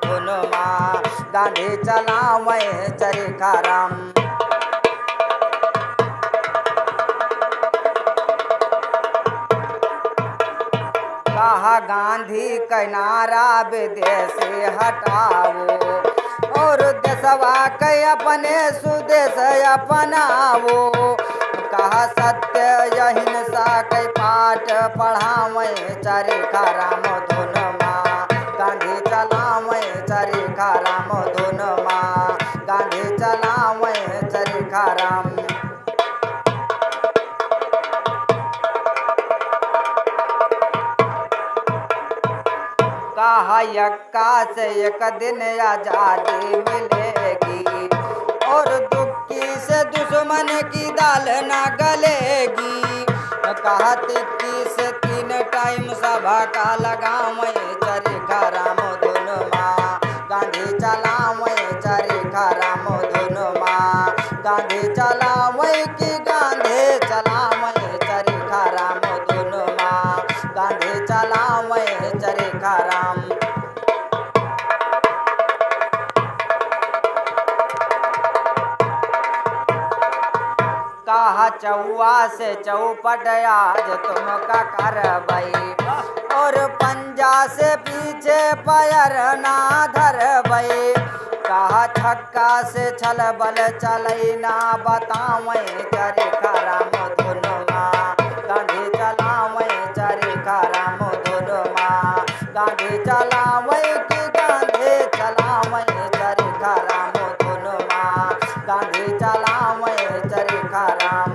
धुन माँ गांधी चलावे चरखा राम। कहा गांधी का नारा विदेशी हटाओ और देशवा के अपने सुदेश अपनाओ। कहा सत्य अहिंसा के पाठ पढ़ावे चरखा राम धुन माँ गांधी चलावे चरखा राम धुन माँ गांधी चलावे चरखा राम। कहा यक्का से एक दिन आजादी मिलेगी और दुखी से दुश्मन की दाल न गलेगी। कहा तिक्की से 3 टाइम सभा का लगावे चरखा राम धुन माँ गांधी चलावे चरखा राम धुन माँ गांधी चलावे की गांधी चलावे चरखा राम धुन माँ गांधी चलावे चरखा राम। कहा चौवा से चौपट आज तुमका करबई और पंजा से पीछे पैर ना धरबई। कहा छक्का से छल बल चलई ना बतावे चरखा राम धुन माँ गांधी चलावे चरखा राम धुन माँ गांधी चलावे की गांधी चलावे चरखा राम धुन माँ गांधी चलावे चरखा राम।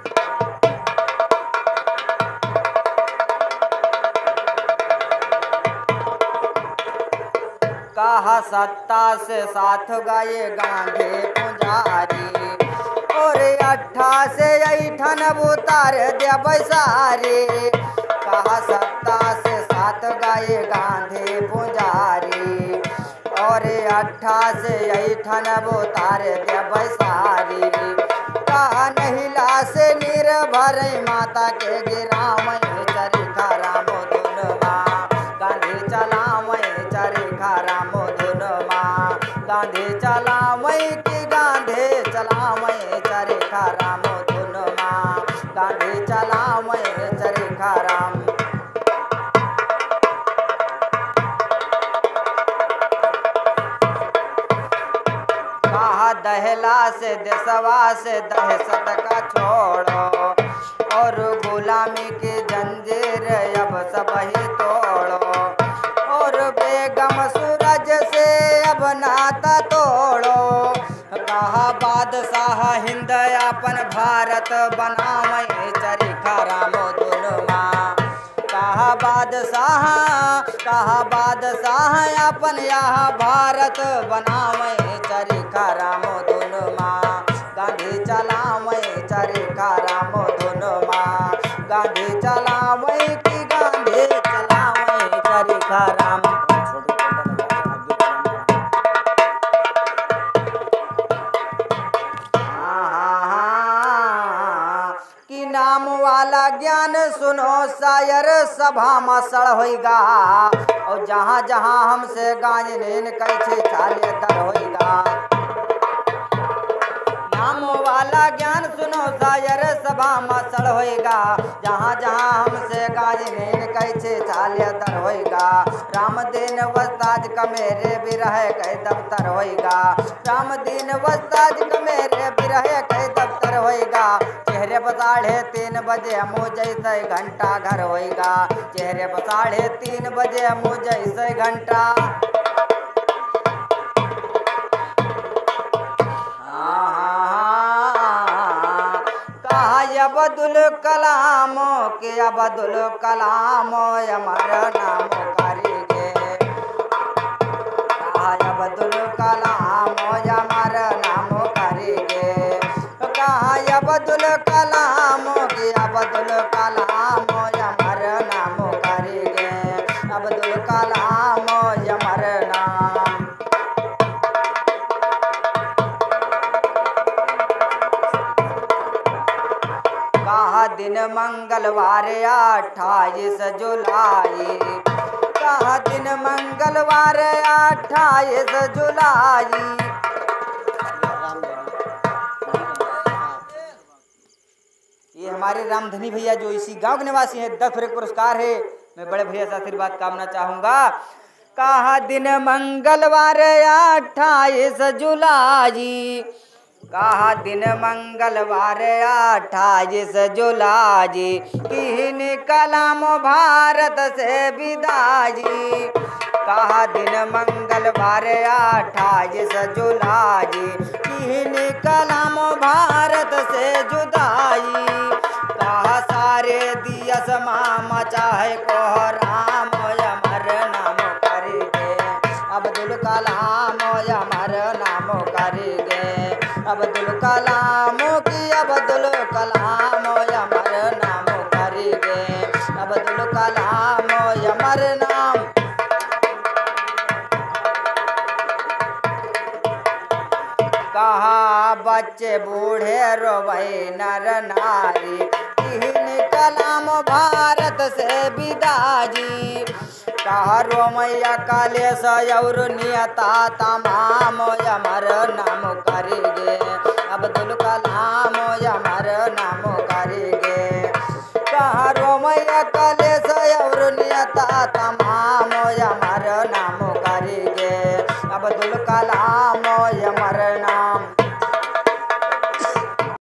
कहा सत्ता से साथ गए गांधी पुजारी और 8 से 8 उतार दे बैसारी। कहा सत्ता से साथ गए गांधी पुजारी और 8 से 8 उतार दे बैसारी। कहा नहिला से निर्भर माता के गिरावे चरखा राम धुन माँ गांधी चलावे चरखा राम धुन माँ गांधी चलावे की गांधी चलावे चरखा राम धुन माँ गांधी चलावे चरखा राम। कहा दहला से देशवा से दहशत का छोड़ो और गुलामी की जंजीर अब सब ही तोड़ो और बेगम सूरज से अब नाता तोड़ो। कहा बादशाह हिंद अपन भारत बनावे चरखा राम धुन माँ कहा बादशाह अपन यह भारत बनावे चरखा राम धुन माँ गांधी चलावे चरखा राम धुन माँ गांधी चलावे की गांधी चलावे चरखा राम। कि नाम वाला ज्ञान सुनो शायर सभा में सड़ होगा और जहाँ जहाँ हमसे गांज लेन कैसे चाले दर होगा। नाम वाला ज्ञान सुनो शायर सभा में सड़ होगा जहाँ जहाँ हमसे गांज लेन कैसे चाले दर होगा। राम दिन वस्ताज कमेरे बिरह कह दफ्तर होगा राम दिन वस्ताज कमेरे बिरह कह दफ्तर होगा। चेहरे पर 3:30 बजे मुँह जैसे घंटा घर होगा चेहरे पर 3:30 बजे मुँह जैसे घंटा। कहा अब्दुल कलाम के अब्दुल कलाम हमारा नाम करेंगे। कहा अब्दुल कलाम हमारा नाम करेंगे। कहा अब्दुल कलाम के अब्दुल कलाम हमारा नाम करेंगे अब्दुल कलाम हमारा नाम। कहा दिन मंगलवार 28 जुलाई कहा दिन मंगलवार 28 जुलाई। ये हमारे रामधनी भैया जो इसी गांव के निवासी हैं, 10 पुरस्कार है। मैं बड़े भैया से आशीर्वाद कामना चाहूंगा। कहा दिन मंगलवार 28 जुलाई। कहा दिन मंगलवार 28 जुलाई। किन कलाम भारत से विदाई। कहा दिन मंगलवार 28 जुलाई। किन कलाम भारत से जुदाई। कहा सारे दियस मामा चाहे को राम अमर नाम करेंगे। अब्दुल कलाम अमर नाम करेंगे। अब्दुल कलाम की अब्दुल कलाम अमर नाम करेंगे। अब्दुल कलाम अमर नाम। कहा बच्चे बूढ़े रोवे नर नारी। तीन कलाम भारत से विदाई। कहा रोमैया कालेश और नियता तमाम अमर नाम करेंगे। अब्दुल कलाम अमर नाम करेंगे। कहा रोमैया कालेश और नियता तमाम